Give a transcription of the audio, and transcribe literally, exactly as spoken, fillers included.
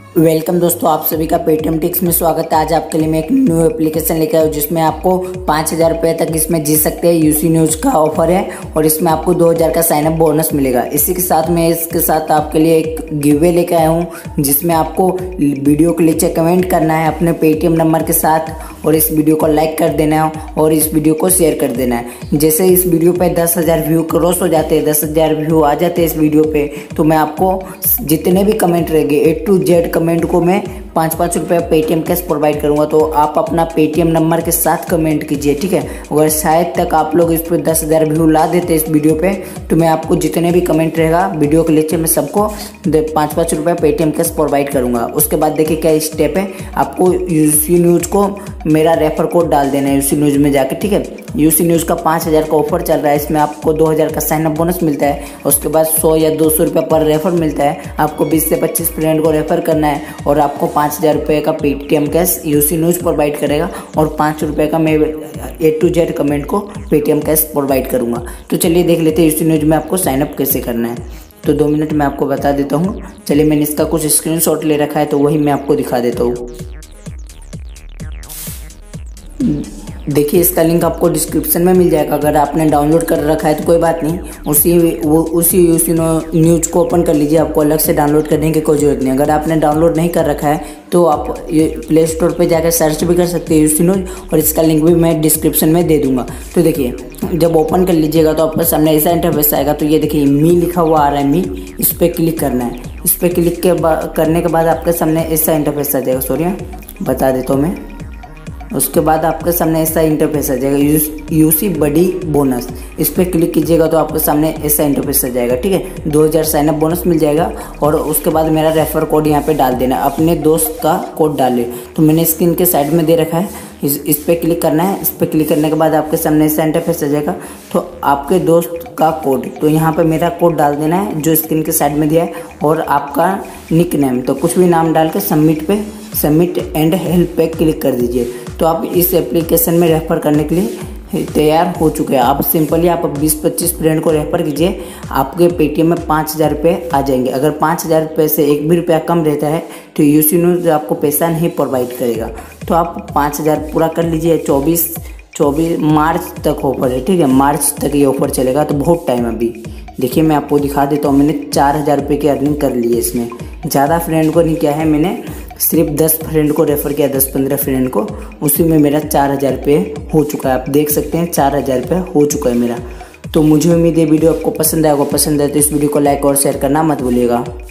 Welcome दोस्तों, आप सभी का पेटीएम टिक्स में स्वागत है। आज आपके लिए मैं एक न्यू एप्लीकेशन लेकर आया हूँ जिसमें आपको पाँच हज़ार रुपये तक इसमें जीत सकते हैं। यूसी न्यूज़ का ऑफर है और इसमें आपको दो हज़ार का साइनअप बोनस मिलेगा। इसी के साथ मैं इसके साथ आपके लिए एक गिवअवे लेकर आया हूँ जिसमें आपको वीडियो के नीचे कमेंट करना है अपने पेटीएम नंबर के साथ और इस वीडियो को लाइक कर देना है और इस वीडियो को शेयर कर देना है। जैसे इस वीडियो पे दस हज़ार व्यू क्रॉस हो जाते हैं, दस हज़ार व्यू आ जाते हैं इस वीडियो पे, तो मैं आपको जितने भी कमेंट रहेंगे ए टू जेड कमेंट को मैं पाँच पाँच रुपये पेटीएम कैश प्रोवाइड करूंगा। तो आप अपना पेटीएम नंबर के साथ कमेंट कीजिए, ठीक है। अगर शायद तक आप लोग इस पर दस हज़ार व्यू ला देते इस वीडियो पे, तो मैं आपको जितने भी कमेंट रहेगा वीडियो के नीचे मैं सबको पाँच पाँच रुपये पेटीएम कैश प्रोवाइड करूंगा। उसके बाद देखिए क्या स्टेप है, आपको यूसी न्यूज़ को मेरा रेफर कोड डाल देना है यूसी न्यूज़ में जाकर, ठीक है। यूसी न्यूज़ का पाँच हज़ार का ऑफर चल रहा है, इसमें आपको दो हज़ार का साइनअप बोनस मिलता है। उसके बाद सौ या दो सौ रुपये पर रेफर मिलता है। आपको बीस से पच्चीस फ्रेंड को रेफर करना है और आपको पाँच हज़ार रुपये का Paytm cash UC news provide करेगा और पाँच रुपये का मैं ए टू जेड कमेंट को पेटीएम कैश प्रोवाइड करूँगा। तो चलिए देख लेते हैं यूसी न्यूज़ में आपको साइनअप कैसे करना है। तो दो मिनट में आपको बता देता हूँ। चलिए मैंने इसका कुछ स्क्रीनशॉट ले रखा है तो वही मैं आपको दिखा देता हूँ। देखिए इसका लिंक आपको डिस्क्रिप्शन में मिल जाएगा। अगर आपने डाउनलोड कर रखा है तो कोई बात नहीं, उसी वो उसी यूसी न्यूज़ को ओपन कर लीजिए। आपको अलग से डाउनलोड करने की कोई जरूरत नहीं। अगर आपने डाउनलोड नहीं कर रखा है तो आप प्ले स्टोर पे जाकर सर्च भी कर सकते हैं यूसी न्यूज़ और इसका लिंक भी मैं डिस्क्रिप्शन में दे दूंगा। तो देखिए जब ओपन कर लीजिएगा तो आपके सामने ऐसा इंटरफेस आएगा। तो ये देखिए मी लिखा हुआ आ रहा है, मी, इस पर क्लिक करना है। इस पर क्लिक के करने के बाद आपके सामने ऐसा इंटरफेस आ जाएगा। सॉरी बता देता हूँ मैं। उसके बाद आपके सामने ऐसा इंटरफेस आ जाएगा यूसी बडी बोनस, इस पर क्लिक कीजिएगा तो आपके सामने ऐसा इंटरफेस आ जाएगा, ठीक है। दो हज़ार साइनअप बोनस मिल जाएगा और उसके बाद मेरा रेफर कोड यहाँ पे डाल देना, अपने दोस्त का कोड डाले। तो मैंने स्क्रीन के साइड में दे रखा है, इस इस पर क्लिक करना है। इस पर क्लिक करने के बाद आपके सामने ऐसा इंटरफेस आ जाएगा। तो आपके दोस्त का कोड, तो यहाँ पे मेरा कोड डाल देना है जो स्क्रीन के साइड में दिया है और आपका निक नेम, तो कुछ भी नाम डाल के सबमिट पे सबमिट एंड हेल्प पे क्लिक कर दीजिए। तो आप इस एप्लीकेशन में रेफर करने के लिए तैयार हो चुके हैं। आप सिंपली आप बीस पच्चीस फ्रेंड को रेफर कीजिए, आपके पेटीएम में पाँच हज़ार रुपये आ जाएंगे। अगर पाँच हज़ार रुपये से एक भी रुपया कम रहता है तो यूसी न्यूज़ आपको पैसा नहीं प्रोवाइड करेगा। तो आप पाँच हज़ार पूरा कर लीजिए। चौबीस चौबीस मार्च तक ऑफर है, ठीक है। मार्च तक ये ऑफर चलेगा, तो बहुत टाइम अभी। देखिए मैं आपको दिखा देता हूँ। मैंने चार हज़ार रुपये की अर्निंग कर ली है इसमें। ज़्यादा फ्रेंड को नहीं किया है मैंने, सिर्फ दस फ्रेंड को रेफ़र किया, दस पंद्रह फ्रेंड को, उसी में मेरा चार हज़ार रुपये हो चुका है। आप देख सकते हैं चार हज़ार रुपये हो चुका है मेरा। तो मुझे उम्मीद है वीडियो आपको पसंद आएगा। पसंद आए तो इस वीडियो को लाइक और शेयर करना मत भूलिएगा।